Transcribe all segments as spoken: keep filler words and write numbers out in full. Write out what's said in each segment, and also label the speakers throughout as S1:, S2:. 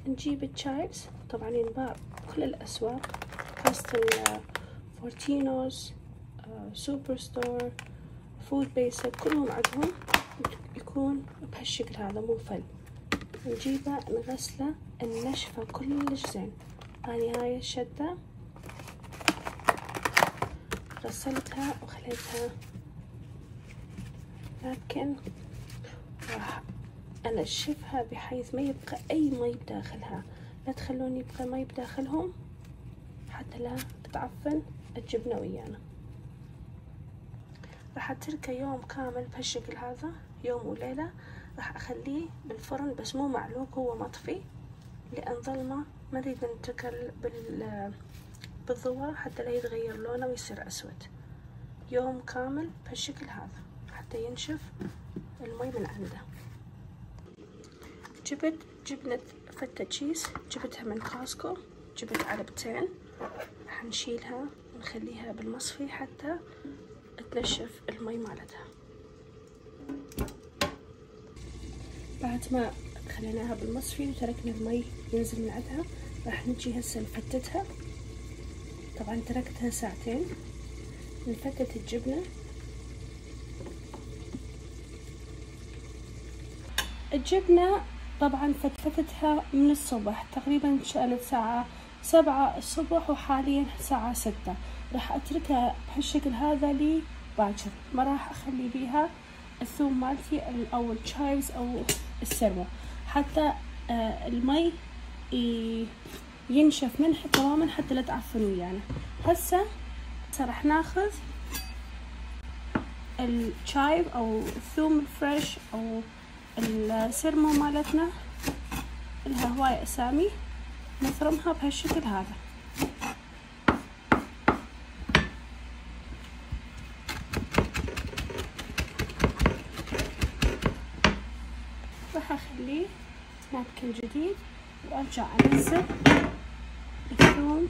S1: نجيب الشايبس، طبعا ينباع بكل الأسواق، خاصة فورتينوز، سوبر ستور، فود بيسك، كلهم عندهم يكون بهالشكل هذا مو فل. نجيبه نغسله ننشفه كلش زين. اني هاي الشدة غسلتها وخليتها، لكن راح انشفها بحيث ما يبقى اي مي بداخلها. لا تخلون يبقى مي بداخلهم حتى لا تتعفن الجبنة ويانا. راح اتركه يوم كامل بهالشكل هذا، يوم وليلة. راح اخليه بالفرن بس مو معلوق، هو مطفي، لان ظلمة ما نريد نتركه بال بالضوء حتى لا يتغير لونه ويصير اسود. يوم كامل بهالشكل هذا حتى ينشف المي من عنده. جبت جبنة فتة تشيز، جبتها من كاسكو، جبت علبتين. راح نشيلها ونخليها بالمصفي حتى تنشف المي مالتها. بعد ما خليناها بالمصفي وتركنا المي ينزل من عندها، راح نجي هسه نفتتها. طبعا تركتها ساعتين. نفتت الجبنة. الجبنة طبعا فتفتها من الصبح، تقريبا كانت ساعة سبعة الصبح وحاليا ساعة ستة. راح اتركها بهالشكل هذا لي باكر، ما راح اخلي بيها الثوم مالتي او الشايبس او السرمو، حتى آه المي ينشف منها تماما حتى لا تعفن ويانا. هسه راح ناخذ الشايب او الثوم الفريش او السرمو مالتنا، لها هواي اسامي، نفرمها بهالشكل هذا. راح اخليه نابكن جديد وارجع انزل الثوم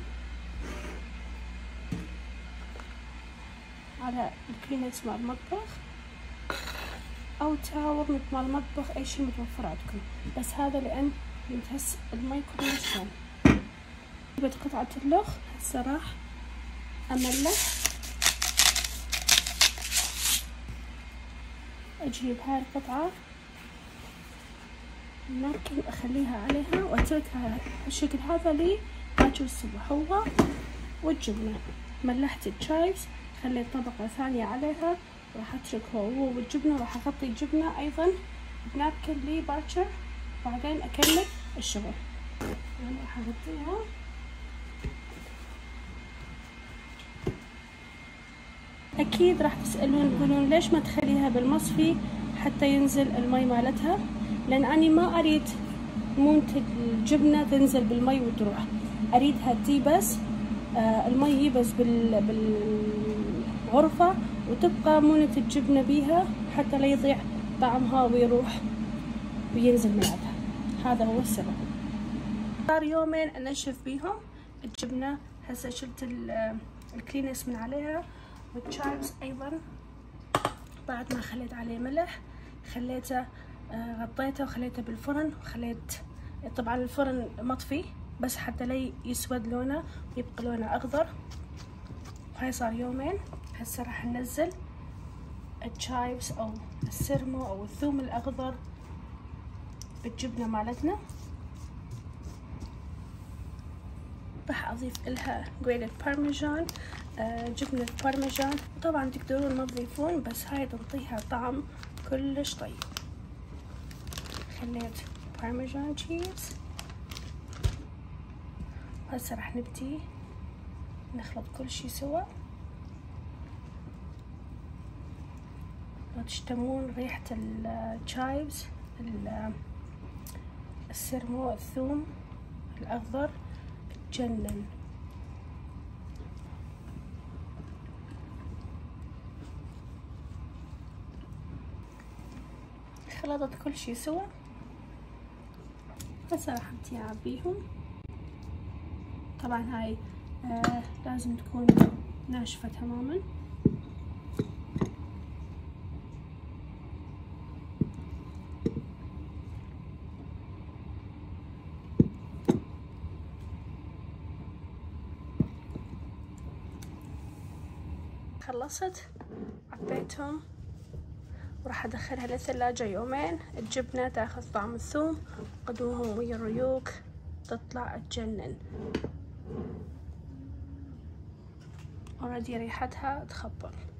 S1: على الكلينكس مال المطبخ او تاور مال المطبخ، اي شي متوفر عندكم، بس هذا لان يمتص المي كلش زين. جبت قطعة اللخ، هسه راح املح. اجيب هاي القطعة ممكن اخليها عليها واتركها بالشكل هذا لي باكر الصبح، هو والجبنة. ملحت الشايبس، خليت طبقة ثانية عليها، راح اتركه هو والجبنة، راح اغطي الجبنة ايضا بنابكن لي باكر، بعدين اكمل الشغل. يعني راح اغطيها. اكيد راح تسألون تقولون ليش ما تخليها بالمصفي حتى ينزل المي مالتها؟ لان اني ما اريد مونة الجبنة تنزل بالمي وتروح، اريدها تي بس آه المي يبس بال بالغرفة وتبقى مونة الجبنة بيها حتى لا يضيع طعمها ويروح وينزل من عندها. هذا هو السبب. صار يومين انشف بيهم الجبنة. هسه شلت الكلينكس من عليها، والشايبس ايضا بعد ما خليت عليه ملح خليته آه غطيته وخليته بالفرن، وخليت طبعا الفرن مطفي بس حتى لا يسود لونه ويبقى لونه اخضر. هاي صار يومين. هسه راح ننزل الشايبس او السرمو او الثوم الاخضر بالجبنة مالتنا. راح اضيف لها جريدد بارميجان، آه جبنة بارميجان، طبعا تقدرون ما تضيفون بس هاي تعطيها طعم كلش طيب. خليت بارميجان تشيز. هسه راح نبدي نخلط كل شي سوا. لو تشتمون ريحة الشايبس، السرمو، الثوم الاخضر تجنن. خلطت كل شي سوا. هسه راح ابدي اعبيهم. طبعا هاي آه لازم تكون ناشفة تماما. خلصت عبيتهم وراح ادخلها للثلاجة يومين. الجبنة تاخذ طعم الثوم، قدوهم ويا الريوق تطلع تجنن. اوريدي ريحتها تخبل.